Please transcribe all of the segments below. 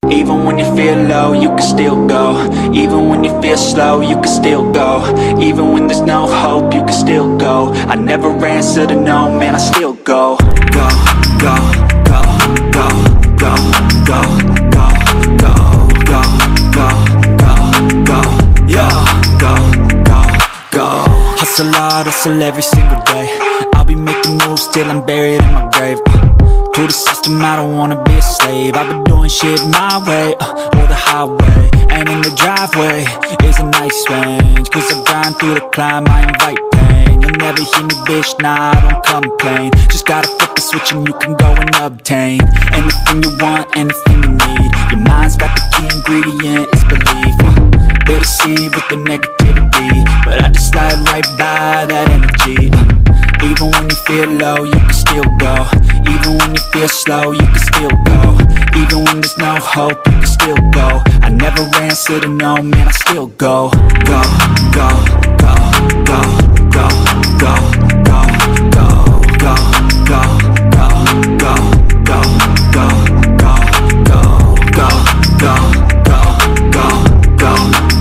Even when you feel low, you can still go. Even when you feel slow, you can still go. Even when there's no hope, you can still go. I never answer to no, man, I still go. Go, go, go, go, go, go, go, go, go, go, go, go, yeah, go, go, go. Hustle hard, hustle every single day. I'll be making moves till I'm buried in my grave. To the system, I don't wanna be a slave. I've been doing shit my way, or the highway. And in the driveway is a nice range. Cause I grind through the climb, I invite pain. You'll never hear me, bitch, nah, I don't complain. Just gotta flip the switch and you can go and obtain anything you want, anything you need. Your mind's got the key ingredient, it's belief. They deceive with the negativity, but I just slide right by that energy. Even when you feel low, you can still go. Even when you feel slow, you can still go. Even when there's no hope, you can still go. I never answer to no, man, I still go. Go, go, go, go, go, go, go, go, go, go, go, go, go, go, go, go, go, go, go,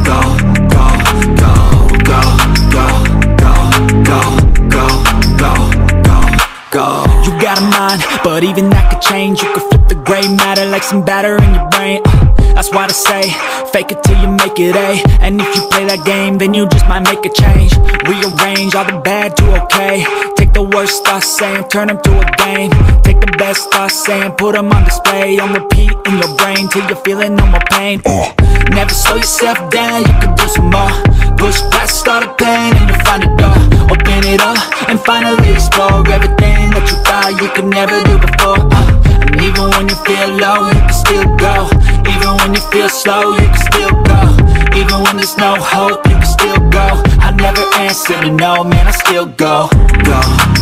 go. You got a mind, but even that could change. You could flip the gray matter like some batter in your brain. That's why they say, fake it till you make it A. And if you play that game, then you just might make a change. Rearrange all the bad to okay. Take the worst thoughts saying, turn them to a game. Take the best thoughts saying, put them on display. On repeat in your brain till you're feeling no more pain. Never slow yourself down, you can do some more. Push past all the pain and you'll find a door. Open it up and finally explore everything that you thought you could never do before. And even when you feel low, you can still go. Even when you feel slow, you can still go. Even when there's no hope, you can still go. I never answer to no, man, I still go. Go.